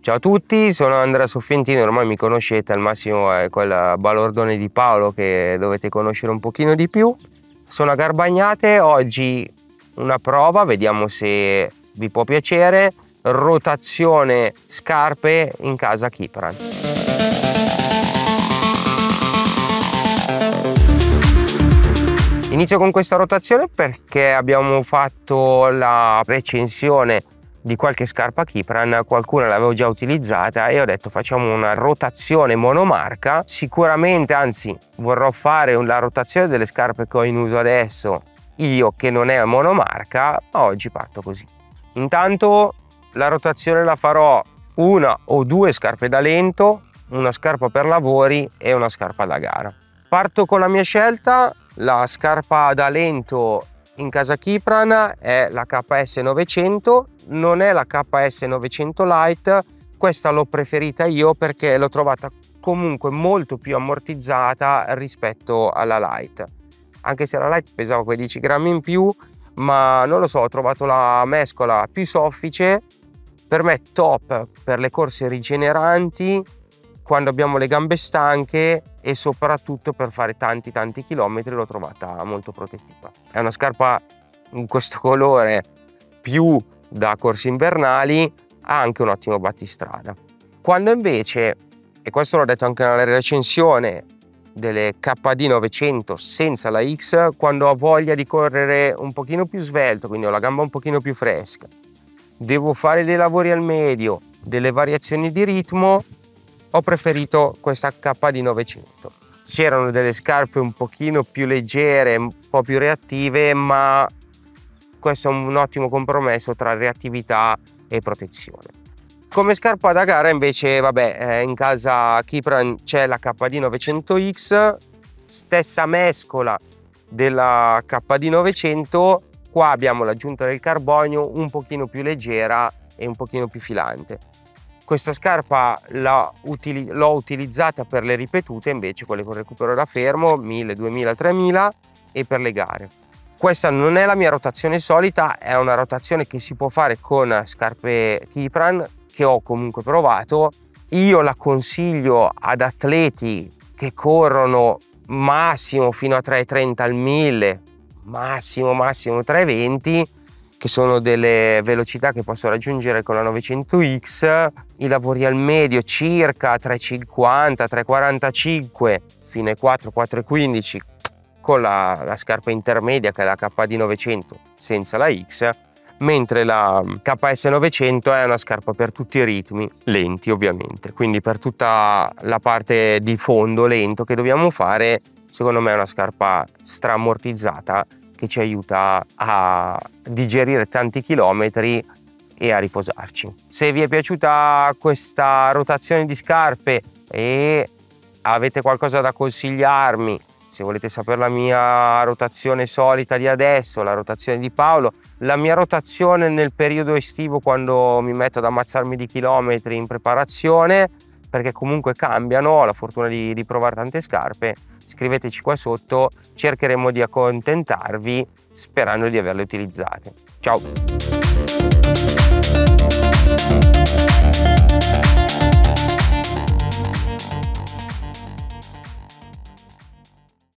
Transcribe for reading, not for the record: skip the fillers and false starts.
Ciao a tutti, sono Andrea Soffientini, ormai mi conoscete, al massimo è quel balordone di Paolo che dovete conoscere un pochino di più. Sono a Garbagnate, oggi una prova, vediamo se vi può piacere, rotazione scarpe in casa Kipran. Inizio con questa rotazione perché abbiamo fatto la recensione di qualche scarpa Kipran, qualcuna l'avevo già utilizzata e ho detto facciamo una rotazione monomarca. Sicuramente, anzi vorrò fare la rotazione delle scarpe che ho in uso adesso io, che non è monomarca, ma oggi parto così. Intanto la rotazione la farò una o due scarpe da lento, una scarpa per lavori e una scarpa da gara. Parto con la mia scelta. La scarpa da lento in casa Kipran è la KS 900, non è la KS 900 Light, questa l'ho preferita io perché l'ho trovata comunque molto più ammortizzata rispetto alla Light, anche se la Light pesava quei 10 grammi in più, ma non lo so, ho trovato la mescola più soffice, per me top per le corse rigeneranti, quando abbiamo le gambe stanche e soprattutto per fare tanti chilometri l'ho trovata molto protettiva. È una scarpa in questo colore più da corse invernali, ha anche un ottimo battistrada. Quando invece, e questo l'ho detto anche nella recensione delle KD 900 senza la X, quando ho voglia di correre un pochino più svelto, quindi ho la gamba un pochino più fresca, devo fare dei lavori al medio, delle variazioni di ritmo, ho preferito questa KD 900. C'erano delle scarpe un pochino più leggere, un po' più reattive, ma questo è un ottimo compromesso tra reattività e protezione. Come scarpa da gara invece, vabbè, in casa Kipran c'è la KD 900X, stessa mescola della KD 900, qua abbiamo l'aggiunta del carbonio un pochino più leggera e un pochino più filante. Questa scarpa l'ho utilizzata per le ripetute, invece quelle con recupero da fermo, 1000, 2000, 3000 e per le gare. Questa non è la mia rotazione solita, è una rotazione che si può fare con scarpe Kipran che ho comunque provato. Io la consiglio ad atleti che corrono massimo fino a 3,30 al 1000, massimo 3,20, che sono delle velocità che posso raggiungere con la 900X, i lavori al medio circa 3,50, 3,45, fine 4, 4,15 con la scarpa intermedia che è la KD 900 senza la X, mentre la KS 900 è una scarpa per tutti i ritmi, lenti ovviamente, quindi per tutta la parte di fondo lento che dobbiamo fare, secondo me è una scarpa strammortizzata che ci aiuta a digerire tanti chilometri e a riposarci. Se vi è piaciuta questa rotazione di scarpe e avete qualcosa da consigliarmi, se volete sapere la mia rotazione solita di adesso, la rotazione di Paolo, la mia rotazione nel periodo estivo quando mi metto ad ammazzarmi di chilometri in preparazione, perché comunque cambiano, ho la fortuna di provare tante scarpe, scriveteci qua sotto, cercheremo di accontentarvi sperando di averle utilizzate. Ciao!